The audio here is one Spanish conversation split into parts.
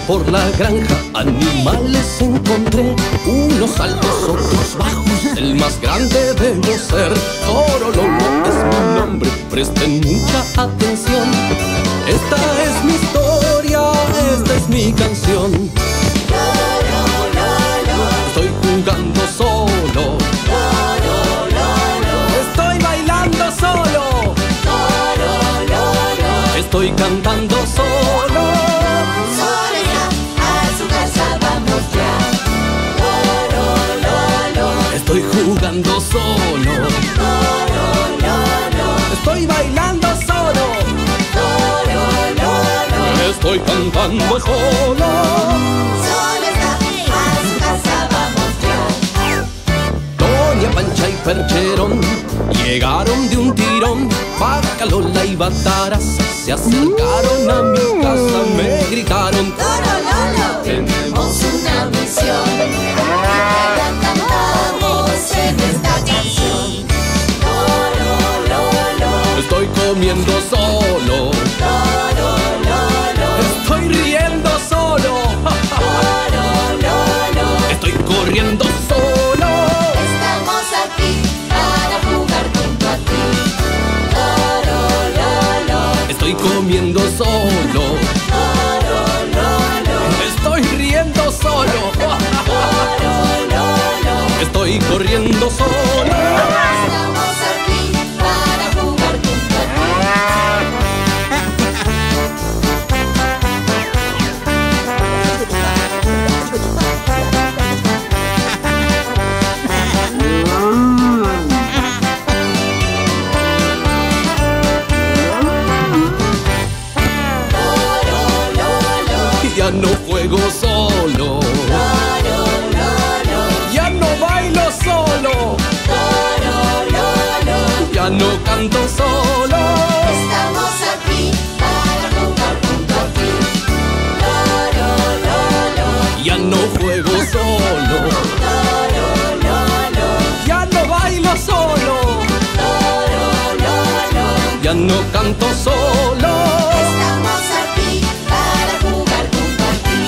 por la granja, animales encontré, unos altos, otros bajos, el más grande debo ser. Torololo es mi nombre, presten mucha atención. Esta es mi historia, esta es mi canción. Estoy jugando solo, estoy bailando solo, estoy cantando solo. Soledad, a su casa vamos ya. Estoy jugando solo, estoy bailando solo, estoy cantando solo. Soledad, a su casa vamos ya. Doña Pancha y Percherón llegaron de un tirón. Bacalola y Bataraza se acercaron a mi casa, me gritaron: Torololo, tenemos una misión. La cantamos en esta canción. Torololo, estoy comiendo solo, estoy riendo solo, estoy corriendo solo. estamos aquí para jugar junto a ti. Estoy comiendo solo, estoy riendo solo, estoy corriendo solo. Estamos aquí para jugar junto a Ya no juego solo, ya no bailo solo, ya no canto solo. Estamos aquí para jugar junto a ti. Ya no juego solo, ya no bailo solo, ya no canto solo. Estamos aquí para jugar junto a ti.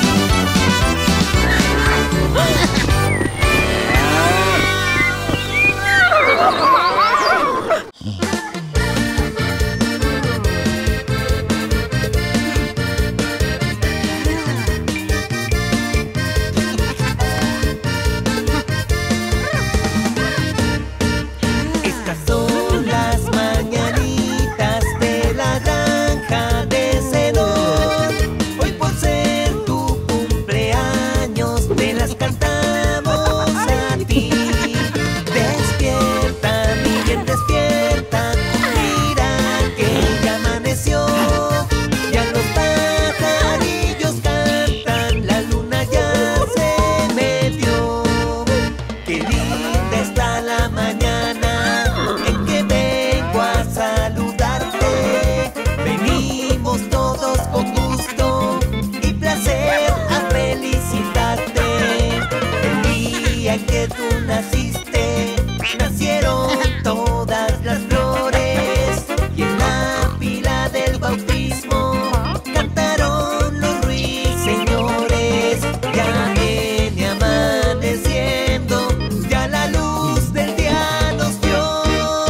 Estas son las mañanitas de la granja de Zenón. Hoy por ser tu cumpleaños te las cantamos a ti. Despierta, mi bien, despierta. Mira que ya amaneció. Ya los pajarillos cantan, la luna ya se metió. Qué linda está la mañana en que vengo a saludarte. Venimos todos con gusto y placer a felicitarte. El día en que tú naciste, nacieron todas las flores. Y en la pila del bautismo cantaron los ruiseñores. Ya viene amaneciendo, ya la luz del día nos dio.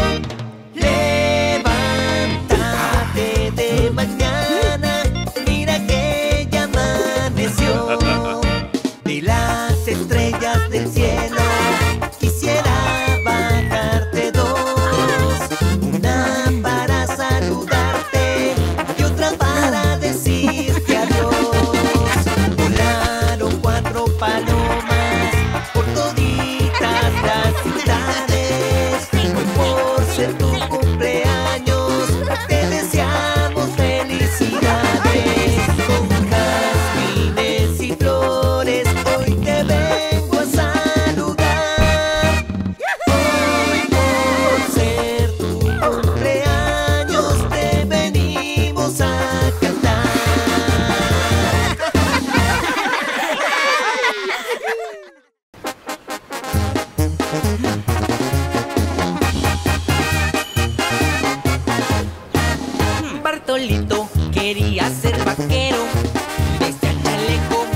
Levántate de mañana, mira que ya amaneció. De las estrellas del cielo quisiera bajarte dos, una para saludarte y otra para decirte adiós. Volaron 4 palomas por toditas las ciudades. Hoy por ser tu cumpleaños te deseamos felicidades. Con jazmines y flores hoy te vengo a saludar. Hoy por ser tu cumpleaños te venimos a cantar. Bartolito quería ser vaquero, vestía chaleco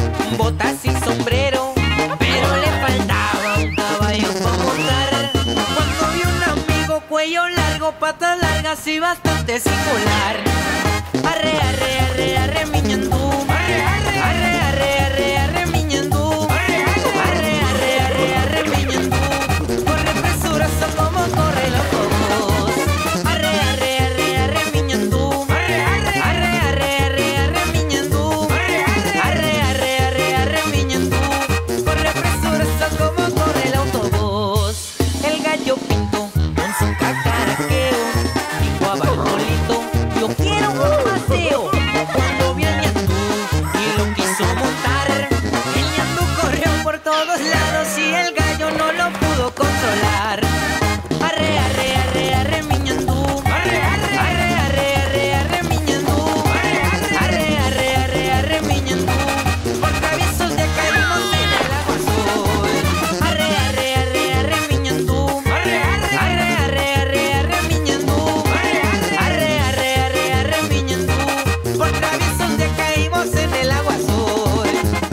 cuello largo, patas largas y bastante singular. Arre, arre, arre, arre, miñandú. Arre, arre, arre, arre, arre, arre, miñandú. Arre, arre, arre, arre, arre, miñandú. Corre presuroso como corre los cocos. Arre, arre, arre, arre, miñandú. Arre, arre, arre, arre, arre, arre, miñandú. Arre, arre, arre, arre, arre, miñandú. Corre presuroso como corre el autobús. El gallo pinto con su cacaraqueo dijo a Bartolito: yo quiero un paseo. Cuando vio el ñandú y lo quiso montar, el ñandú corrió por todos lados y el gallo no lo pudo controlar. Arre, arre, arre, arre, mi ñandú. Arre, arre, arre, arre, arre, arre, mi ñandú. Arre, arre, arre, arre, arre, mi ñandú. Por traviesos ya caímos en el agua azul. Arre, arre, arre, arre, mi ñandú. Arre, arre, arre, arre, arre, arre, mi ñandú. Arre, arre, arre, arre, arre, mi ñandú. Por traviesos ya caímos en el agua azul.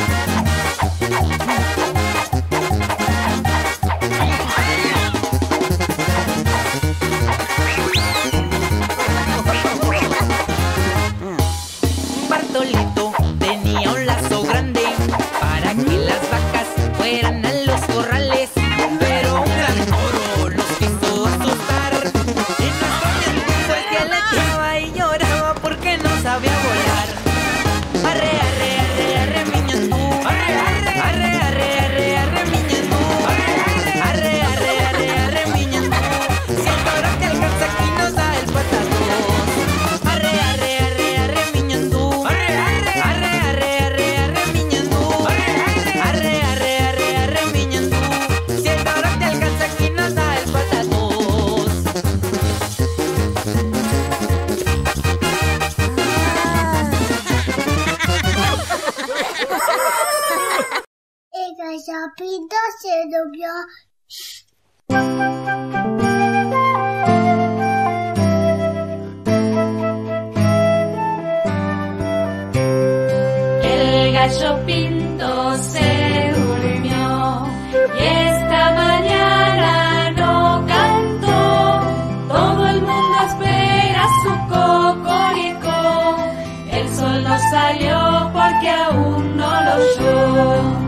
Bartolito tenía un lazo grande para que las vacas fueran a los corrales, pero un gran toro los quiso asustar. Y nuestro ñandú fue el que aleteaba y lloraba porque no sabía volar. Arre, arre, arre, arre, mi ñandú. Arre, arre, arre, arre, arre, arre, mi ñandú. Arre, arre, arre, arre, arre, mi ñandú. Si el toro te alcanza aquí nos da el patatús. Arre, arre, arre, arre, mi ñandú. Arre, arre, arre, arre, arre, arre, mi ñandú. Arre, arre, arre, arre, arre, mi ñandú. Si el toro te alcanza aquí nos da el patatús. El gallopito se durmió. El gallo pinto se durmió y esta mañana no cantó. Todo el mundo espera su cocorico. El sol no salió porque aún no lo oyó.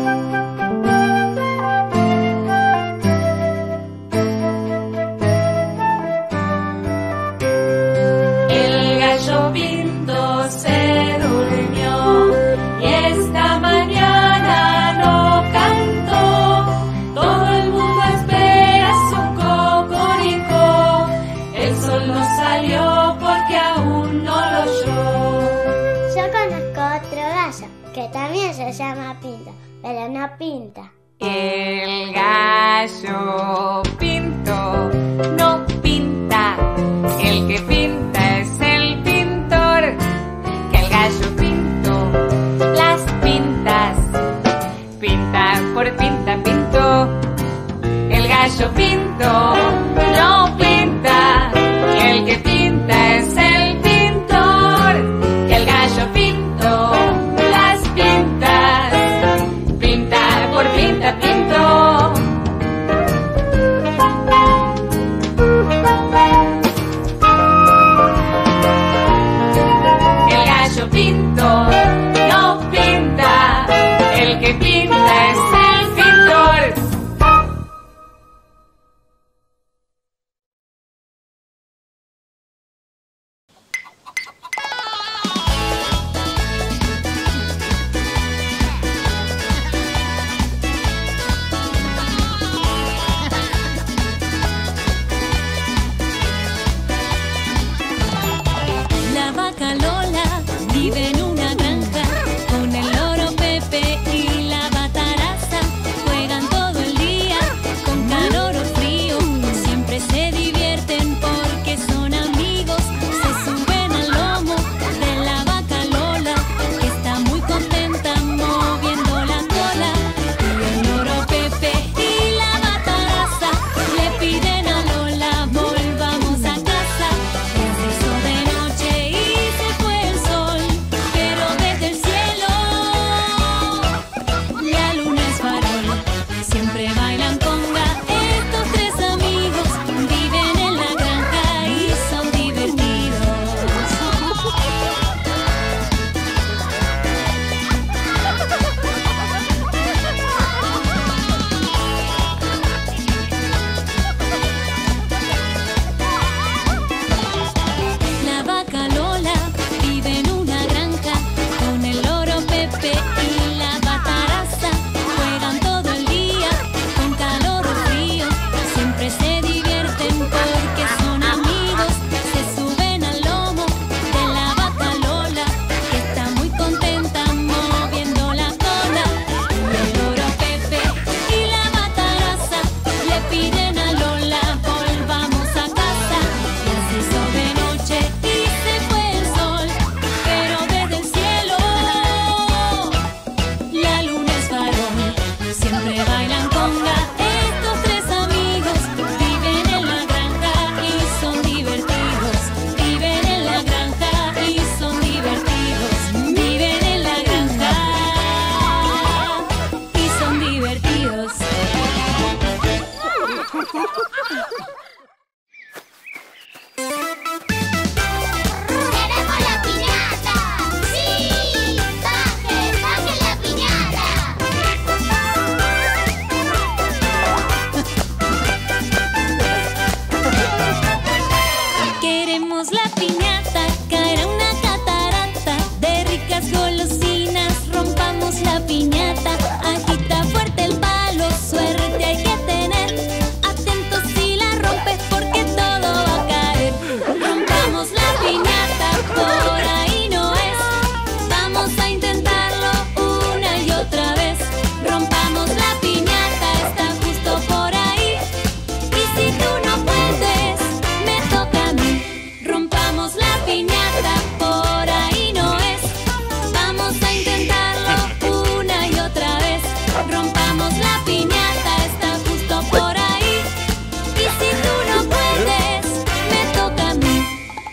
El gallo pinto se durmió y esta mañana no cantó. Todo el mundo espera su cocorico. El sol no salió porque aún no lo oyó. Yo conozco otro gallo que también se llama Pinto, pero no pinta. El gallo pinto no pinta, el que pinta es el pintor. Que el gallo pinto las pintas, pinta por pinta pinto. El gallo pinto no pinta, el que pinta es el pintor. Que el gallo pinto las pintas, pinta por pinta pinto. El gallo pinto no pinta, el que pinta es el pintor. El gallo pinto no pinta, el que pinta es el pintor. Que el gallo pinto las pintas, pinta por pinta pinto. El gallo pinto no pinta, el que pinta es el pintor. Que el gallo pinto las pintas, pinta por pinta pinto. El gallo pinto no pinta, el que pinta es el pintor. El que pinta es el pintor. El gallo pinto no pinta, el que pinta es el pintor. Que el gallo pinto porque son amigos, se suben al lomo de la vaca Lola, que está muy contenta moviendo la cola. Y el loro Pepe y la mataraza le piden a Lola, volvamos a casa. Y así hizo de noche y se fue el sol, pero desde el cielo la luna es varón. Siempre bailan conga, estos tres amigos viven en la granja y son divertidos. Viven en la granja y son divertidos. Viven en la granja y son divertidos. ¡Queremos la piñata! ¡Sí! ¡Baje, baje la piñata! Queremos la piñata, caerá una catarata de ricas golosinas. Rompamos la piñata, agita fuerte el palo, suerte hay que tener. Atentos si la rompes porque todo va a caer. Rompamos la piñata, por ahí no es. Vamos a intentarlo una y otra vez. Rompamos la piñata, está justo por ahí. Y si tú no puedes, me toca a mí. Rompamos la piñata, por ahí no es. Vamos a intentarlo una y otra vez. Rompamos la piñata, está justo por ahí. Y si tú no puedes, me toca a mí.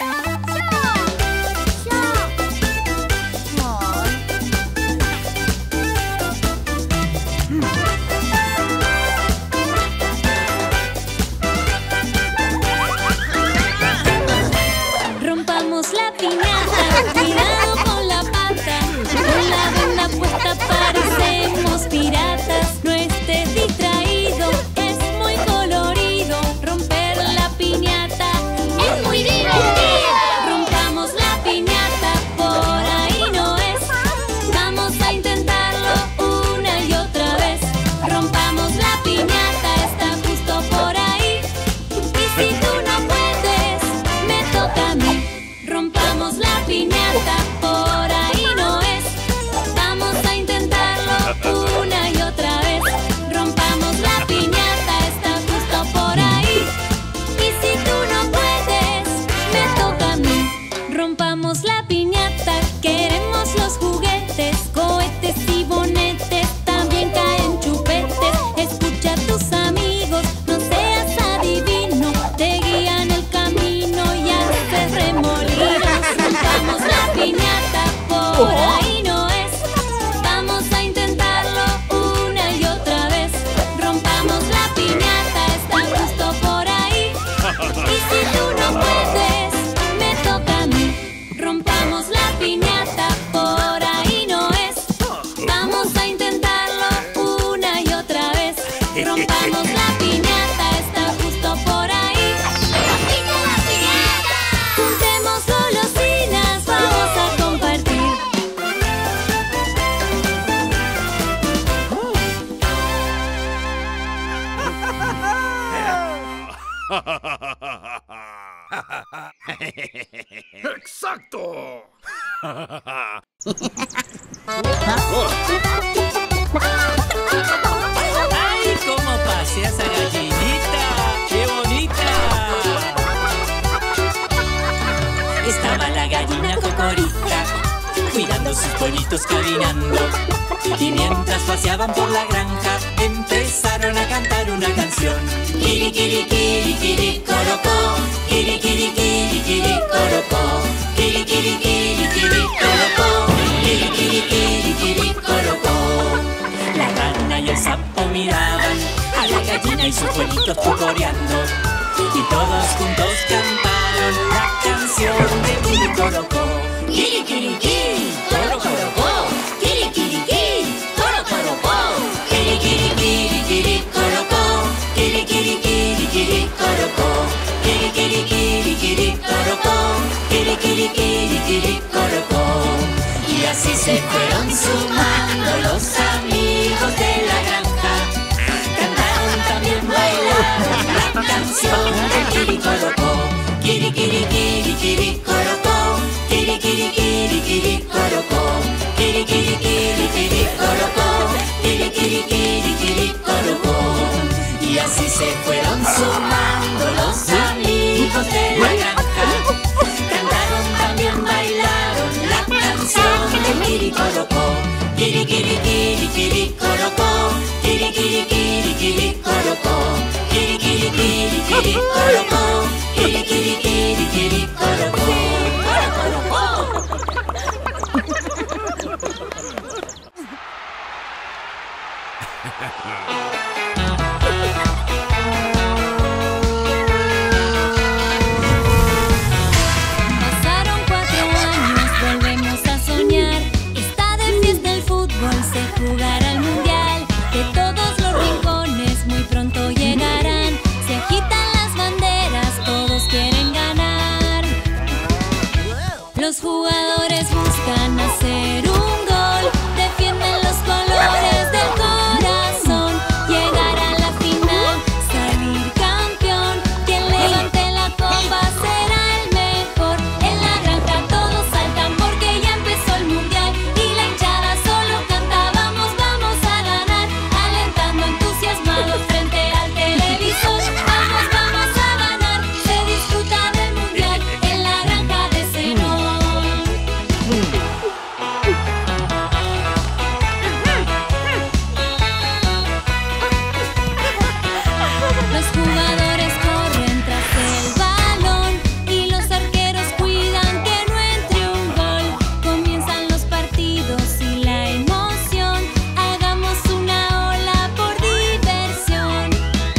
Rompamos la piñata, cuidado con la pata. Con la venda puesta parecemos piratas. No estés distraído, es muy colorido. Romper la piñata es muy divertido. Rompamos la piñata, por ahí no es. Vamos a intentarlo una y otra vez. Rompamos la piñata, está justo por ahí. Y si tú no puedes, me toca a mí. Rompamos la piñata, por ahí no es. Vamos a intentarlo una y otra vez. Rompamos la piñata, está justo por ahí. Y si tú no puedes, me toca a mí. Rompamos la piñata, queremos los juguetes, cohetes y bonetes, también caen chupetes. Escucha a tus amigos, no seas adivino, te guían el camino y haces remolinos. Rompamos la piñata, por ahí no es. Vamos a intentarlo una y otra vez. Rompamos la piñata, está justo por ahí. Y si tú no puedes, me toca a mí. Rompamos la piñata, por ahí no es. Vamos a intentarlo una y otra vez. Rompamos la piñata, está justo por ahí. ¡Agita la piñata! Juntemos golosinas, vamos a compartir. ¡Exacto! ¡Ay, cómo pasea esa gallinita! ¡Qué bonita! Estaba la gallina Cocorita cuidando sus pollitos caminando. Y mientras paseaban por la granja, empezaron a cantar una canción. Kiri, kiri, kiri, kiri, corocó. Kiri, kiri, kiri, kiri, corocó. Kiri, kiri, kiri, kiri, corocó. Kiri, kiri, kiri, kiri, corocó. La rana y el sapo miraban a la gallina y sus pollitos cocoreando. Y todos juntos cantaron la canción de Kiri Corocó. Kiri, kiri, kiri, coro, corocó. Kiri, kiri, kiri, coro, corocó. Kiri, kiri, kiri, kiri, corocó. Kiri, kiri, kiri, kiri, corocó. Kiri, kiri, kiri, kiri, corocó. Kiri, kiri, kiri, kiri, corocó. Y así se fueron sumando los amigos de la granja. Cantaron, también bailaron la canción canción del Quiricorocó. Kiri, kiri, kiri, Quiricorocó. Kiri, kiri, kiri, Quiricorocó. Kiri, kiri, kiri, Quiricorocó. Kiri, kiri, kiri, Quiricorocó. Y así se fueron sumando los amigos de la granja. Cantaron, también bailaron la canción del Quiricorocó. Kiri, kiri, kiri, Quiricorocó. Kiri, kiri, kiri, Quiricorocó. Kiri, kiri, kiri, Quiricorocó. Kiri, kiri, kiri, Quiricorocó. Pasaron 4 años, volvemos a soñar. Está de fiesta el fútbol, se jugará el mundial. De todos los rincones muy pronto llegarán. Se agitan las banderas, todos quieren ganar. Los jugadores buscan hacer un gol, defienden los colores del corazón. Llegar a la final, salir campeón. Quien levante la copa será el mejor. En la granja todos saltan porque ya empezó el mundial. Y la hinchada solo canta, vamos, vamos a ganar. Alentando entusiasmados frente al televisor. Vamos, vamos a ganar. Se disfruta del mundial en la granja de Zenón. Los jugadores corren tras el balón y los arqueros cuidan que no entre un gol. Comienzan los partidos y la emoción. Hagamos una ola por diversión.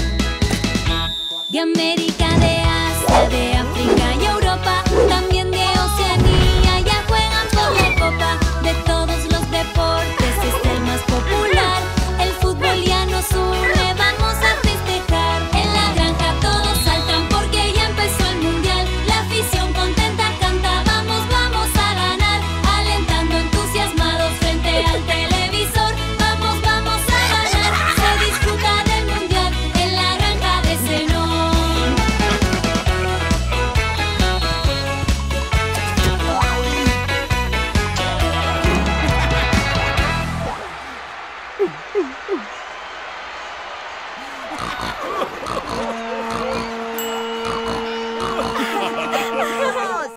De América, de Asia, de África y Europa, también de Oceanía ya juegan por la copa. De todos los deportes este es el más popular. El fútbol ya nos une, vamos a festejar. En la granja todos saltan porque ya empezó el mundial. La afición contenta canta, vamos, vamos a ganar. Alentando entusiasmados frente al televisor. Vamos, vamos a ganar. Se disfruta del mundial en la granja de Zenón.